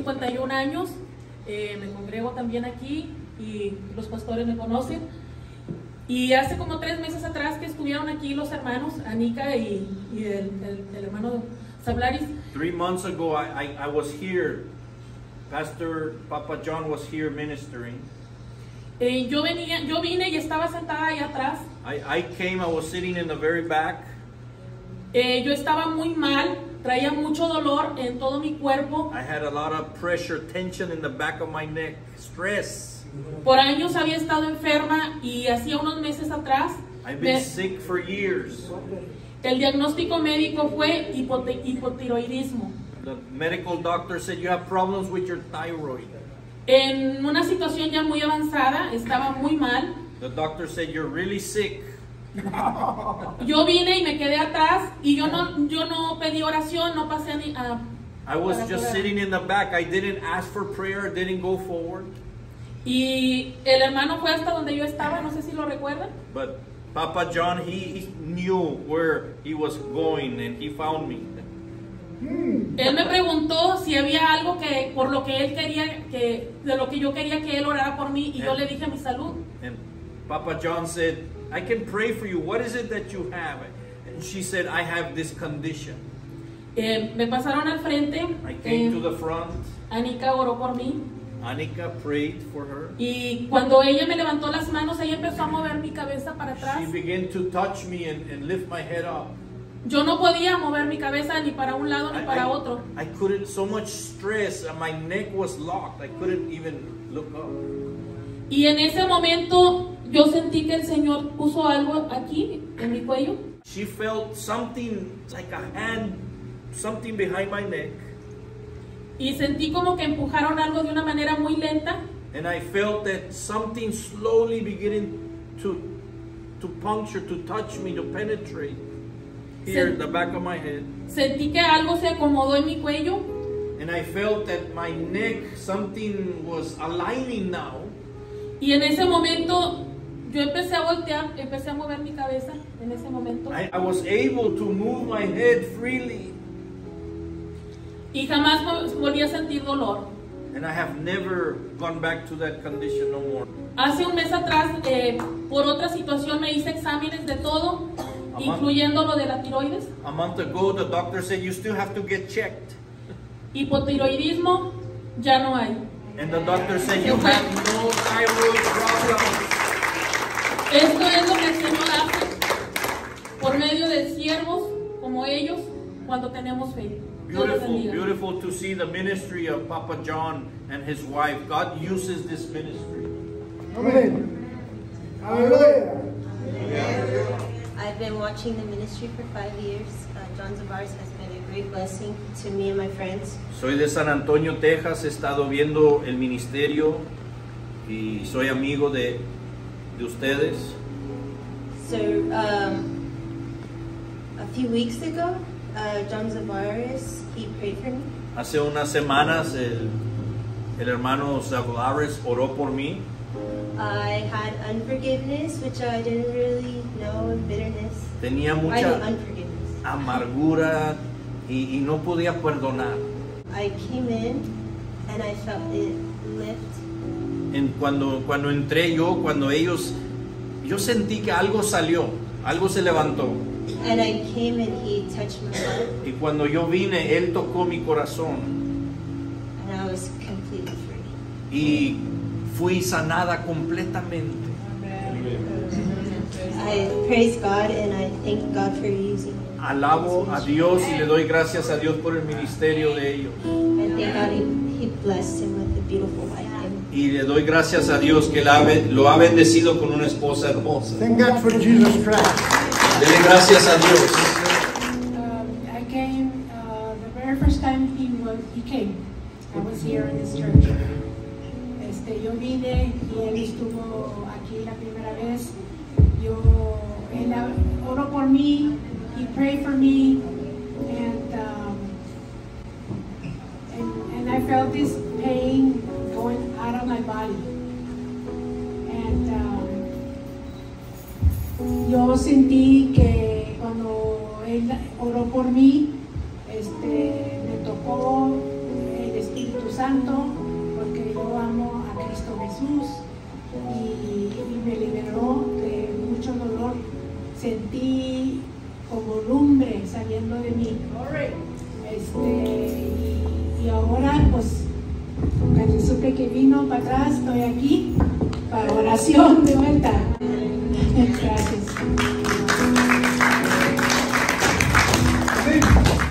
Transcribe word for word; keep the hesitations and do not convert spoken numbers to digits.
cincuenta y un años, eh, me congrego también aquí y los pastores me conocen. Y hace como tres meses atrás que estuvieron aquí los hermanos, Anika y, y el, el, el hermano Sablaris. Three months ago, I, I, I was here. Pastor Papa John was here ministering. Eh, yo, venía, yo vine y estaba sentada ahí atrás. I, I came, I was sitting in the very back. Eh, yo estaba muy mal, traía mucho dolor en todo mi cuerpo. I had a lot of pressure, tension in the back of my neck, stress. Por años había estado enferma y hacía unos meses atrás I've been me, sick for years. el diagnóstico médico fue hipote, hipotiroidismo. The medical doctor said you have problems with your thyroid. En una situación ya muy avanzada, estaba muy mal. The doctor said you're really sick. Yo vine y me quedé atrás y yo no, yo no pedí oración, no pasé ni a... I was just sitting in the back. I didn't ask for prayer, didn't go forward. Y el hermano fue hasta donde yo estaba, no sé si lo recuerdan. But Papa John, he, he knew where he was going and he found me. Él me preguntó si había algo que por lo que él quería que de lo que yo quería que él orara por mí y yo le dije mi salud. And Papa John said, I can pray for you. What is it that you have? And she said, I have this condition. Eh, me pasaron al frente. I came eh, to the front. Anika oró por mí. Anika prayed for her. Y cuando ella me levantó las manos, ella empezó a mover mi cabeza para atrás. She began to touch me and, and lift my head up. Yo no podía mover mi cabeza ni para un lado ni I, para I, otro. I couldn't, so much stress, my neck was locked. I couldn't even look up. Y en ese momento yo sentí que el Señor puso algo aquí en mi cuello. She felt something like a hand, something behind my neck. Y sentí como que empujaron algo de una manera muy lenta. And I felt that something slowly beginning to, to puncture, to touch me, to penetrate here in the back of my head. Sentí que algo se acomodó en mi cuello. And I felt that my neck, something was aligning now. Y en ese momento yo empecé a voltear, empecé a mover mi cabeza en ese momento. I, I was able to move my head freely. Y jamás volví a sentir dolor. And I have never gone back to that condition no more. Hace un mes atrás, eh, por otra situación, me hice exámenes de todo, A incluyendo lo de la tiroides. A month ago, the doctor said you still have to get checked. Hipotiroidismo ya no hay. And the doctor said you have no thyroid problems. Esto es lo que el Señor hace por medio de siervos como ellos cuando tenemos fe. Dios los Beautiful, bendiga. beautiful to see the ministry of Papa John and his wife. God uses this ministry. Amen. Hallelujah. I've been watching the ministry for five years. Uh, John Zavares has been a great blessing to me and my friends. Soy de San Antonio, Texas. He estado viendo el ministerio y soy amigo de, de ustedes. So, um, a few weeks ago, uh, John Zavares, he prayed for me. Hace unas semanas el, el hermano Zavares oró por mí. I had unforgiveness, which I didn't really know, and bitterness. Tenía I mucha know unforgiveness. amargura y, y no podía perdonar. I came in and I felt it lift. En cuando, cuando entré yo, cuando ellos, yo sentí que algo salió, algo se levantó. And I came and he touched my heart. Y cuando yo vine, él tocó mi corazón And I was completely free. y fui sanada completamente. I praise God and I thank God for using me. Alabo a Dios y le doy gracias a Dios por el ministerio de ellos. I thank God he, he blessed him with a beautiful wife. Y le doy gracias a Dios que la, lo ha bendecido con una esposa hermosa. Thank God for Jesus Christ. Dele gracias a Dios. Um, I came uh, the very first time he was, he came. I was here in this church. Este, yo vine y él estuvo aquí la primera vez. Yo, él oró por mí, he prayed for me, and um, and, and I felt this pain going out of my body. And um, yo sentí que cuando él oró por mí, este, me tocó el Espíritu Santo. Santo, porque yo amo a Cristo Jesús y, y me liberó de mucho dolor. Sentí como lumbre saliendo de mí. Este, y, y ahora, pues, cuando supe que vino para atrás, estoy aquí para oración de vuelta.